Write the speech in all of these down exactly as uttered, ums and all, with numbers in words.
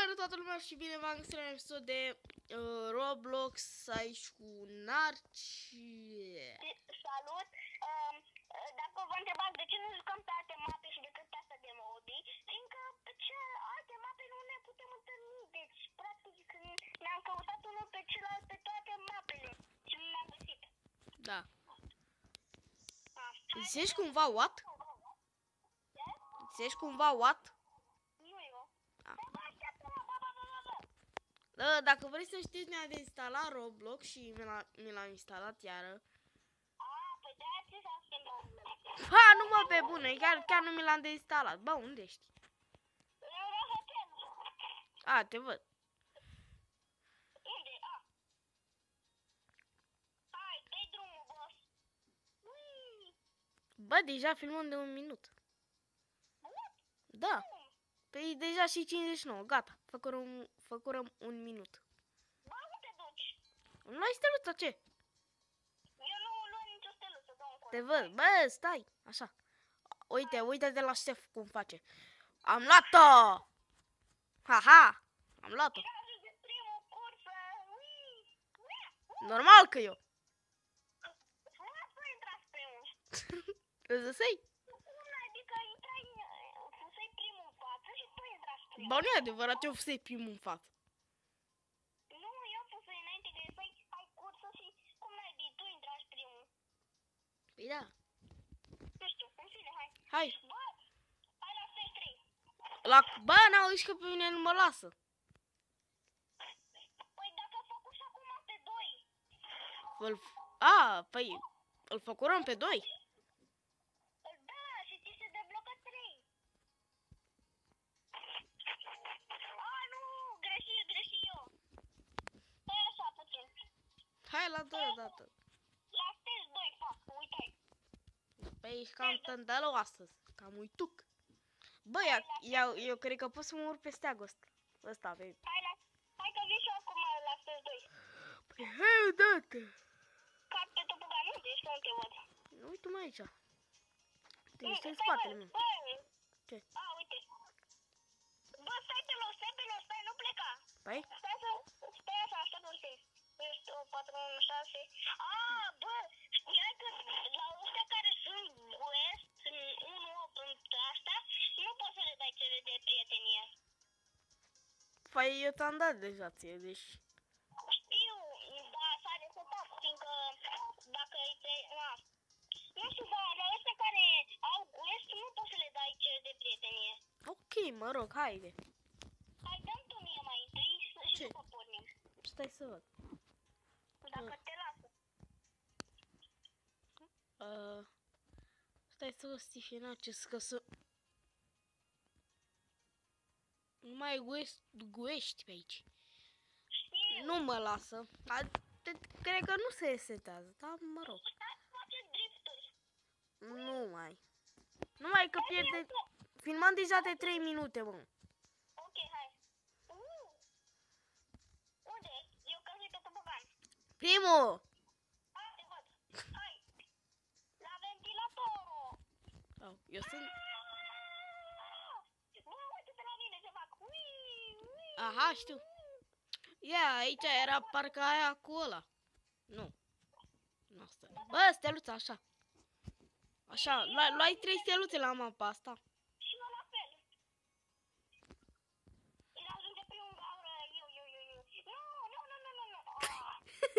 Salut toată lumea și bine v-am găsit la un episod de uh, Roblox aici cu Narci. Salut! Uh, dacă vă întrebați de ce nu jucăm pe alte mape și decât pe asta de modi, fiindcă pe ce alte mape nu ne putem întâlni, deci practic ne-am căutat unul pe celălalt pe toate mapele și nu ne-am găsit. Da. Ah, Zici cumva what? Zici cumva what? Nu eu. Ah. Ba, așteaptă, ba, ba, ba, ba, ba. Uh, dacă vreți să știți, mi-a deinstalat Roblox și mi l-am instalat iară. Ah, păi de-aia ți s-a schimbat. Ha, nu mă, pe bune, chiar, chiar nu mi l-am deinstalat. Bă, unde ești? Eu vreau să te A, te văd. Unde? Ah. Hai, dă-i drumul, boss. Ui. Bă, deja filmăm de un minut. What? Da. Păi deja și cincizeci și nouă, gata. Făcurăm, făcurăm un minut. Bă, unde te duci? Nu ai steluța, ce? Eu nu luăm nicio steluță, dă un cont. Te văd. Bă, stai. Așa. Uite, uite de la șef cum face. Am luat-o! Ha-ha! Am luat-o. Și ajungi de primul cursă. Ui. Ui. Normal că eu. Frumos să intrați primul. Îți dăsei? Cum adică intrai, fusei primul în față și tu intrați primul. Ba, nu e adevărat, eu fusei primul în față. Nu, eu fusei înainte că erai ai cursă și cum n-ai tu intrați primul. Păi da. Nu știu, în fine, hai. Hai. Bă, hai la stage trei. La... Bă, n-au zis că pe mine nu mă lasă. Păi dacă a făcut și acum pe doi. Îl... A, păi, îl făcurăm pe doi. Da, și ți se deblocă trei. A, nu, greși, greși eu. Stai așa puțin. Hai la doi odată. La stage doi, fac, uite-ai. Păi ești cam tândălău astăzi. Cam uituc. Bă, eu, eu, eu cred că pot să mă urc pe steagul ăsta. Ăsta, pe... Hai, la, hai că vin și eu acum la stage doi. Păi hai odată. Cap pe topogan, unde ești, că nu te văd. Uite-mă aici. Tu ești în Stai, spatele bă, meu. bă. Ce? A, uite. Bă, stai pe loc, stai pe loc, stai, nu pleca. Păi? Stai să, stai așa, aștept un timp. Ești o patru, unu, șase. A, bă, știai că la ăștia care sunt West, unu opt în asta, nu poți să le dai cele de prietenie. Păi eu ți-am dat deja ție, deci... Știu, dar s-a resetat, fiindcă dacă îi te... Na. Nu știu, dar la ăștia care au West, nu poți să le dai cele de prietenie. Ok, mă rog, haide. Hai, dăm tu mie mai întâi și Ce? după pornim. Stai să văd. Dacă te lasă. Uh, stai să văd Stifina ce că să... Nu mai guești, guești pe aici. Știu. Nu mă lasă. Cred că nu se resetează, dar mă rog. Hai să facem drifturi. Nu mai. Nu mai că pierde... Filmăm deja de trei minute, mă. Ok, hai. Uh. Unde? Eu că pe topogan. Primul! Hai, te văd. Hai. La ventilatorul. Oh, eu sunt... Bă, uite-te la mine ce fac. Ui, ui. Aha, știu. Ia, aici era parcă aia cu ăla. Nu. Nu asta. Bă, steluța, așa. Așa, luai, luai trei steluțe la mapa asta. Și eu la fel. El ajunge primul gaură. Eu, eu, eu, eu. Nu, nu, nu, nu, nu, nu. Ah.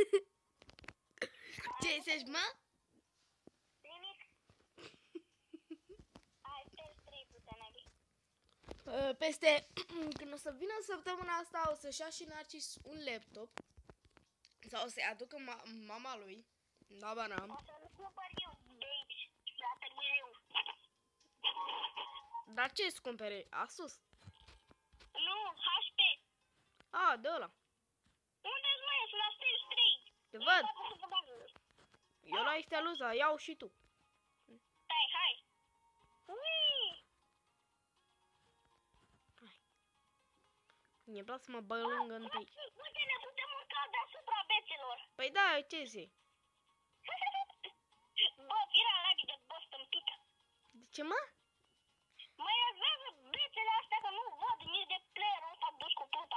Ce zici, mă? Nimic. Hai, stage trei, putea naibii. Uh, Peste, când o să vină săptămâna asta, o să-și ia și Narcis un laptop. Sau o să-i aducă ma mama lui. Da, ba, n-am. O să-l cumpăr eu de aici, la târziu. Dar ce să cumpere? Asus? Nu, H P. A, de ăla. Unde-ți mai ești? La stage trei. Te văd. Eu la steluța, iau și tu. Stai, hai. Ui! Mi-e place să mă bag lângă întâi. Uite, ne putem urca deasupra bețelor. Păi da, ce zi? Bă, fira la de bă, stâmpită. De ce, mă? Mai avează bețele astea că nu văd nici de playerul ăsta dus cu tot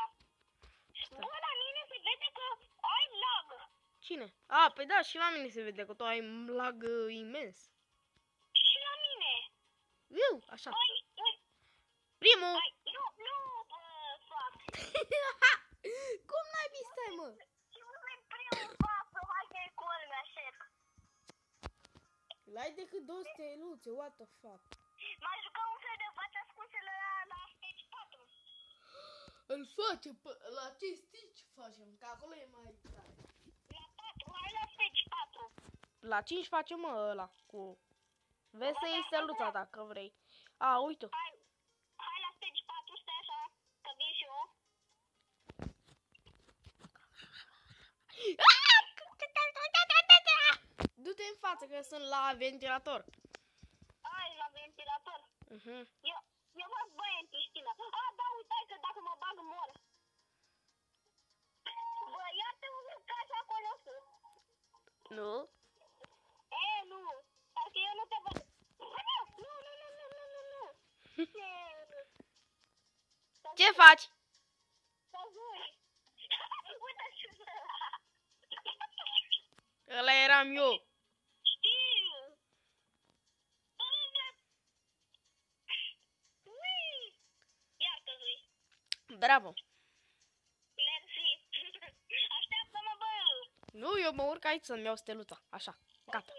cine? A, păi da, și la mine se vede că tu ai un lag uh, imens. Și la mine. Viu, așa. Băi, băi, Primul! hai, nu, nu, bă, fac. Cum n-ai vist, stai, mă? Și nu e primul fac, hai să-i culme, șef. L-ai decât două steluțe, what the fuck? M-a jucat un fel de față ascunsele la, la stage patru. Îl face, la ce stici facem, că acolo e mai tare. La patru, hai la stage patru. La cinci facem, mă, ăla, cu... Vezi să iei steluța dacă vrei. A, uite. Hai, hai la stage patru, stai așa, că vin și eu. Du-te în față că sunt la ventilator. Hai la ventilator. Mhm. Eu, eu fac baie în piscină. A, da, uite că dacă mă bag mor. Bă, iată-mă ca așa acolo sus. Nu? E, nu. Parcă eu nu te văd. Nu, nu, nu, nu, nu, nu, nu. Ce faci? Să zuri. Uite și ăla. Ăla eram eu. Știu. Ui. Iar căzui. Bravo. Mersi. Așteaptă-mă, bă. Nu, eu mă urc aici să-mi iau steluța. Așa, gata.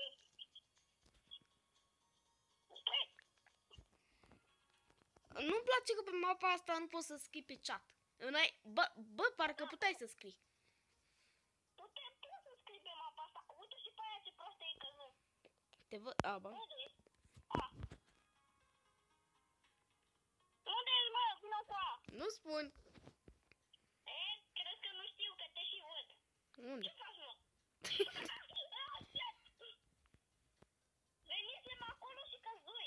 Nu-mi place că pe mapa asta nu poți să scrii pe chat. Înainte, bă, bă, parcă puteai să scrii. Putem, putem să scrii pe mapa asta. Uite și pe aia ce prostă e că nu. Te văd, a, bă. Unde e? A. Unde ești, mă? Vină cu A. Nu spun. E, cred că nu știu, că te și văd. Unde? Ce faci, mă? Venisem acolo și căzui.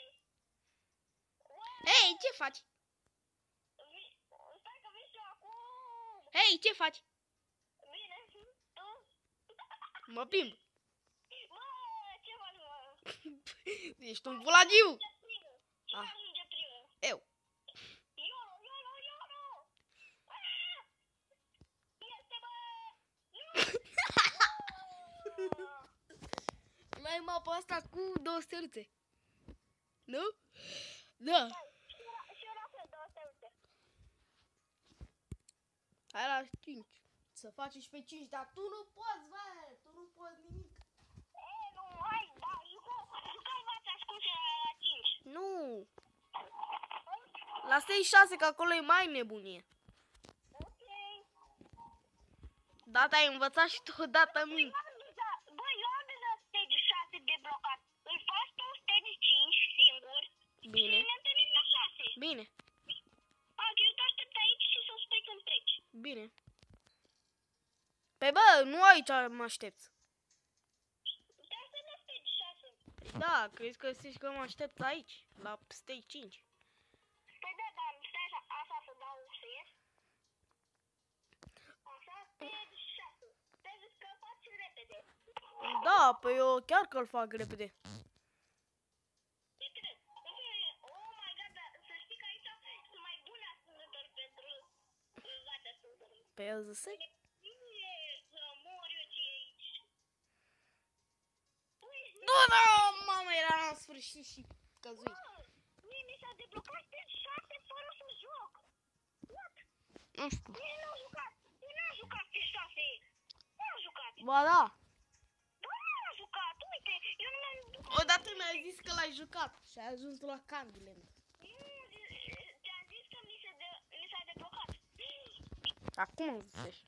Hei, ce faci? Stai că vin și eu acum. Hei, ce faci? Bine, tu? Mă plimb. Mă, ce faci, mă? Ești un Vladiu. Cine Ah. ajunge primul? Eu. Iolo, Iolo, Iolo! Ah! Este, bă! Nu! N-ai mapa asta cu două steluțe. Nu? Da. Și eu la fel, două steluțe. Hai la cinci. Să faci și pe cinci, dar tu nu poți, bă. Tu nu poți nimic. E, nu, hai, da, jucăm, jucăm fața ascunse la cinci. Nu. La stage șase, că acolo e mai nebunie. Ok. Data ai învățat și tu odată Eu minte. am deja, bă, eu am deja stage șase deblocat. Îl faci tu stage cinci singur. Bine. Și ne întâlnim la șase. Bine. A, că eu te aștept aici și să spui când treci. Bine. Păi bă, nu aici mă aștepți. Te aștept la stage șase. Da, crezi că zici că mă aștept aici, la stage cinci. Păi da, dar stai așa, așa să dau sus. Așa, stage șase. Te zic că faci repede. Da, păi eu chiar că îl fac repede. Te cred. Oh my god, dar să știi că aici sunt mai bune ascultători pentru vaci ascultători. Păi eu zic. Bine, să mor eu ce e aici. Ui, Nu, da, mamă, era în sfârșit și căzui. mă, mie mi s-a deblocat stage șase fără să joc. What? Nu știu. Mie n-am jucat. Eu n-am jucat stage șase. N-am jucat. Ba da. Bă, n-am jucat. Uite, eu nu mi-am... Odată mi-ai zis că l-ai jucat și ai ajuns la Candyland. Te-am zis că mi, se de, mi s-a deblocat. Acum îmi zicești.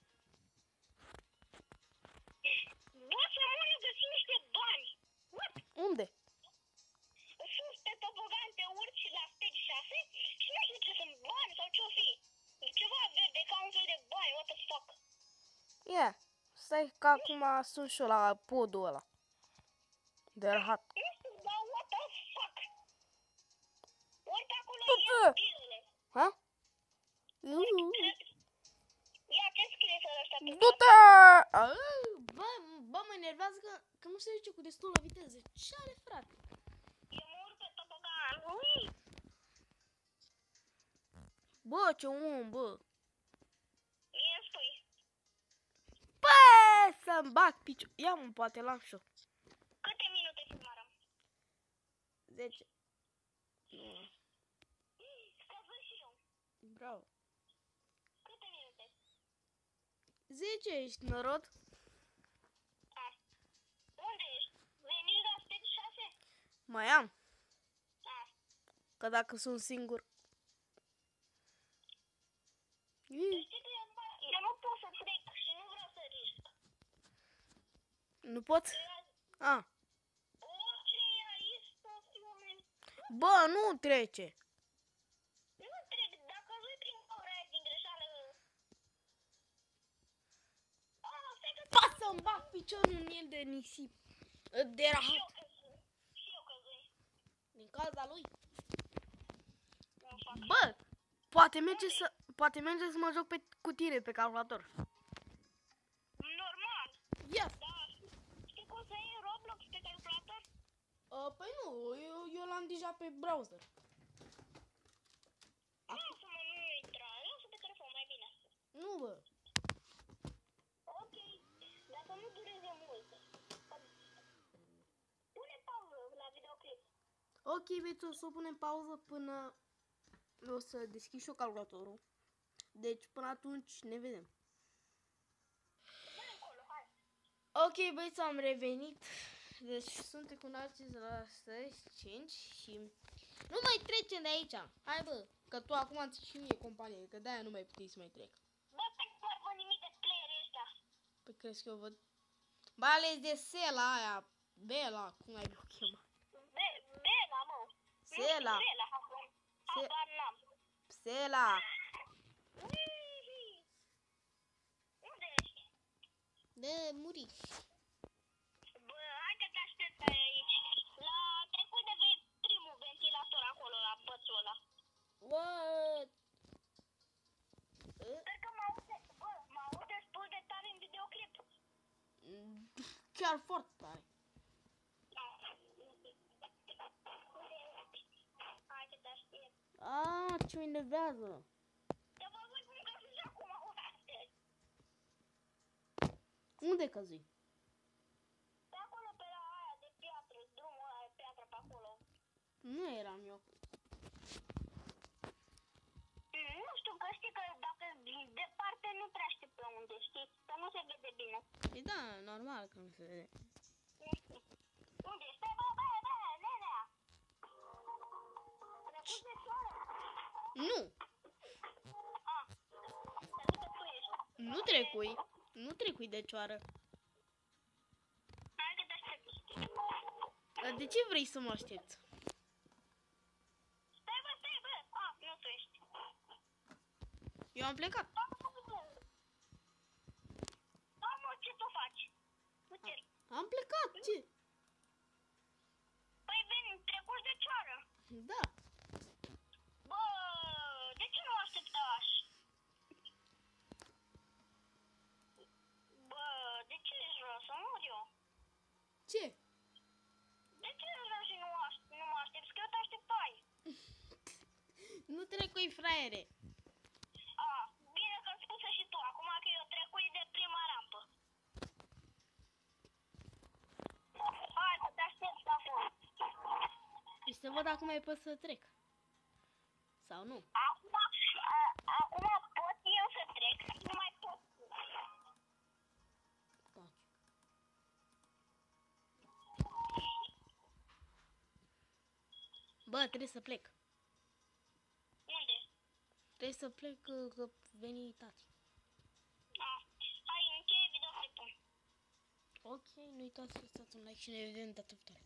Bă, să rămână găsim niște bani. What? Unde? Sus pe tobogan te urci la stage șase și nu știu ce sunt bani sau ce-o fi. Ceva verde ca un fel de bani, what the fuck. Ia, yeah. Stai că acum sunt și eu la podul ăla. De rahat. Nu știu, dar what the fuck. Uite acolo Bă, e bilele. Ha? Uuu. Ia, ce scrie să ăsta pe Du-te! Bă, bă, mă enervează că, că nu se duce cu destulă viteză. Ce are, frate? Eu mă urc pe tobogan. Ui! Bă, ce om, bă. Mie îmi spui. Bă, să-mi bag picior. Ia mă, poate l-am și eu. Câte minute filmăm? zece. Nu. Să văd și eu. Bravo. Câte minute? zece, ești norod? A. Unde ești? Veni la Stage șase? Mai am. A. Că dacă sunt singur. Ii, Știi că eu, eu nu pot să trec și nu vreau să risc. nu poți? A. Orice e aici să fiu oameni. Bă, nu trece. Nu trec, dacă voi prin ora aia din greșeală... A, stai că... Pa să-mi bag piciorul în el de nisip. De Și eu rahat. căzui. Și eu căzui. Din cauza lui. Nu fac. Bă, poate merge să, poate merge să mă joc pe, cu tine pe calculator. Normal. Ia. Da. Știi cum să iei Roblox pe calculator? Uh, păi nu, eu, eu l-am deja pe browser. Lasă-mă, nu intra. Lasă pe telefon, mai bine. Nu, bă. Ok. Dar să nu dureze mult. Pune pauză la videoclip. Ok, veți o să o punem pauză până o să deschid și eu calculatorul. Deci până atunci ne vedem. Dă-i încolo, hai. Ok, băieți, am revenit. Deci suntem cu Narcis la astăzi, cinci și nu mai trecem de aici. Hai, bă, că tu acum îți și mie companie, că de-aia nu mai puteai să mai trec. Bă, stai că mai văd nimic de playerii ăștia. Păi crezi că eu văd? Ba, ales de Sela aia, Bela, cum ai o chema? Be- Bela, mă. Sela. Nu știu, Bela, habar. Se- Habar n-am. Sela. Uiii. Unde ești? De muri. Bă, hai că te aștept aici. La trecut de ve- primul ventilator acolo, la bățul ăla. What? Sper că mă aude, bă, mă aude destul de tare în videoclip. Chiar foarte tare. Hai că te aștept. Ah, ce mă enervează. Te vă văd cum că și acum aude. Unde căzui? Pe acolo, pe la aia de piatră, drumul ăla de piatră pe acolo. Nu eram eu. Mm, Nu știu, că știi că dacă e departe nu prea știi pe unde, știi? Că nu se vede bine. E da, normal că nu se vede. Nu știu. Unde ești? Stai, bă, bă, bă, nenea! Trecut de soare. Nu, A, să că tu ești. nu trecui. Nu trecui de cioară. Hai că te aștept. Dar de ce vrei să mă aștepți? Stai, bă, stai, bă! A, nu tu ești. Eu am plecat. Da, mă, ce tu faci? Uite, Am plecat, ce? păi veni, trecut de cioară. Da. Bă, de ce nu așteptași? Bă, de ce ești rău? Să mor eu. Ce? De ce ești rău și nu, aș- nu mă aștepți? Că eu te așteptai. Nu trecui, fraiere. A, bine că-mi spuse și tu, acum că eu trecui de prima rampă. Hai, că te aștept acum. Și să văd dacă mai pot să trec. Sau nu? Acum, a, acum pot eu să trec, nu mai pot. Taci. Bă, trebuie să plec. Unde? Trebuie să plec că, că veni tati. A, hai, încheie videoclipul. Ok, nu uitați să lăsați un like și ne vedem data viitoare.